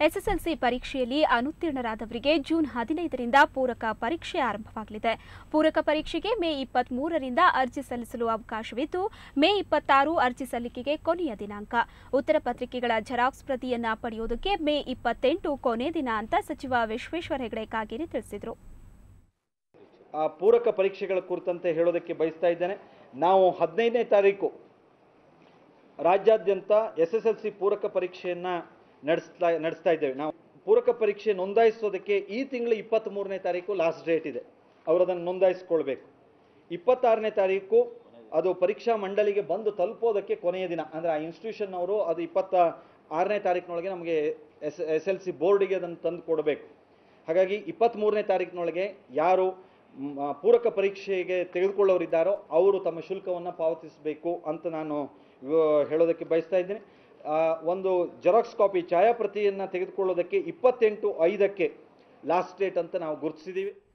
SSLC ಪರೀಕ್ಷೆಯಲ್ಲಿ ಅನುತ್ತೀರ್ಣರಾದವರಿಗೆ June 15ರಿಂದ ಪೂರಕ ಪರೀಕ್ಷೆ ಆರಂಭವಾಗಲಿದೆ. ಪೂರಕ ಪರೀಕ್ಷೆಗೆ ಮೇ 23ರಿಂದ ಅರ್ಜಿ ಸಲ್ಲಿಸಲು ಅವಕಾಶವಿದ್ದು, ಮೇ 26 ಅರ್ಜಿ ಸಲ್ಲಿಕೆಗೆ ಕೊನೆಯ ದಿನಾಂಕ. ಉತ್ತರ ಪತ್ರಿಕೆಗಳ ಜೆರಾಕ್ಸ್ ಪ್ರತಿಯನ್ನ ಪಡೆಯುವುದಕ್ಕೆ ಮೇ 28 ಕೊನೆ ದಿನ ಅಂತ ಸಚಿವ ವಿಶ್ವೇಶ್ವರ ಹೆಗಡೆ ಕಾಗೇರಿ ತಿಳಿಸಿದರು. ಪೂರಕ ಪರೀಕ್ಷೆಗಳ ಕುರಿತಂತೆ ಹೇಳೋದಕ್ಕೆ ಬಯಸ್ತಾ ಇದ್ದೇನೆ. ನಾವು 15ನೇ ತಾರೀಕು ರಾಜ್ಯಾದ್ಯಂತ ಎಸ್ಎಸ್ಎಲ್ಸಿ ಪೂರಕ ಪರೀಕ್ಷೆಯನ್ನ ನಡೆಸ್ತಾ ಇದ್ದೇವೆ. ನಾವು ಪೂರಕ ಪರೀಕ್ಷೆ ನೋಂದಾಯಿಸೋದಕ್ಕೆ ಈ ತಿಂಗಳು 23ನೇ ತಾರೀಕು ಲಾಸ್ಟ್ ಡೇಟ್ ಇದೆ. ಅವರು ಅದನ್ನು ನೋಂದಾಯಿಸಿಕೊಳ್ಬೇಕು. 26ನೇ ತಾರೀಕು ಅದು ಪರೀಕ್ಷಾ ಮಂಡಳಿಗೆ ಬಂದು ತಲುಪೋದಕ್ಕೆ ಕೊನೆಯ ದಿನ. ಅಂದರೆ ಆ ಇನ್ಸ್ಟಿಟ್ಯೂಷನ್ ಅವರು ಅದು 26ನೇ ತಾರೀಕಿನೊಳಗೆ ನಮಗೆ SLC ಬೋರ್ಡಿಗೆ ಅದನ್ನು ತಂದು ಕೊಡಬೇಕು. ಹಾಗಾಗಿ 23ನೇ ತಾರೀಕಿನೊಳಗೆ ಯಾರು ಪೂರಕ ಪರೀಕ್ಷೆಗೆ ತೆಗೆದುಕೊಳ್ಳೋರಿದ್ದಾರೋ ಅವರು ತಮ್ಮ ಶುಲ್ಕವನ್ನು ಪಾವತಿಸಬೇಕು ಅಂತ ನಾನು ಹೇಳೋದಕ್ಕೆ ಬಯಸ್ತಾ ಇದ್ದೀನಿ. ಒಂದು ಜೆರಾಕ್ಸ್ ಕಾಪಿ ಛಾಯಾಪ್ರತಿಯನ್ನು ತೆಗೆದುಕೊಳ್ಳೋದಕ್ಕೆ 28/5ಕ್ಕೆ ಲಾಸ್ಟ್ ಡೇಟ್ ಅಂತ ನಾವು ಗುರುತಿಸಿದ್ದೀವಿ.